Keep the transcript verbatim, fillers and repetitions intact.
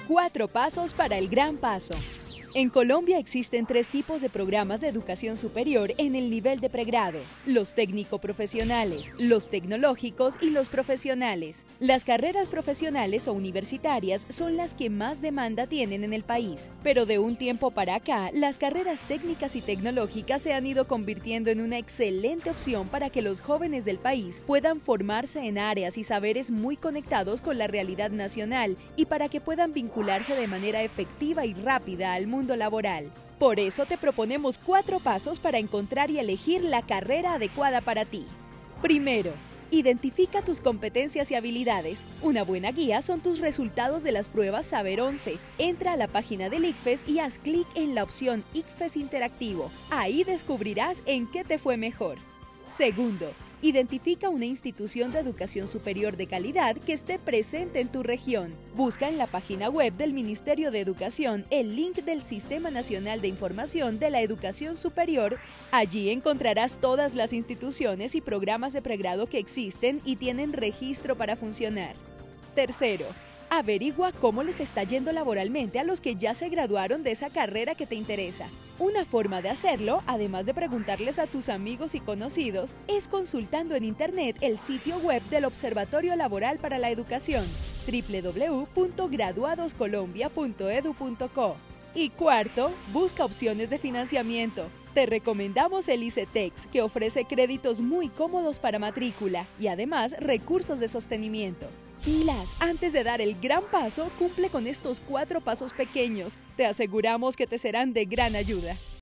Cuatro pasos para el gran paso. En Colombia existen tres tipos de programas de educación superior en el nivel de pregrado: los técnico-profesionales, los tecnológicos y los profesionales. Las carreras profesionales o universitarias son las que más demanda tienen en el país, pero de un tiempo para acá, las carreras técnicas y tecnológicas se han ido convirtiendo en una excelente opción para que los jóvenes del país puedan formarse en áreas y saberes muy conectados con la realidad nacional y para que puedan vincularse de manera efectiva y rápida al mundo laboral. Por eso te proponemos cuatro pasos para encontrar y elegir la carrera adecuada para ti. Primero, identifica tus competencias y habilidades. Una buena guía son tus resultados de las pruebas Saber once. Entra a la página del ICFES y haz clic en la opción ICFES Interactivo. Ahí descubrirás en qué te fue mejor. Segundo, identifica una institución de educación superior de calidad que esté presente en tu región. Busca en la página web del Ministerio de Educación el link del Sistema Nacional de Información de la Educación Superior. Allí encontrarás todas las instituciones y programas de pregrado que existen y tienen registro para funcionar. Tercero, averigua cómo les está yendo laboralmente a los que ya se graduaron de esa carrera que te interesa. Una forma de hacerlo, además de preguntarles a tus amigos y conocidos, es consultando en Internet el sitio web del Observatorio Laboral para la Educación, doble u doble u doble u punto graduados colombia punto edu punto co. Y cuarto, busca opciones de financiamiento. Te recomendamos el ICETEX, que ofrece créditos muy cómodos para matrícula y además recursos de sostenimiento. Pilas, antes de dar el gran paso, cumple con estos cuatro pasos pequeños. Te aseguramos que te serán de gran ayuda.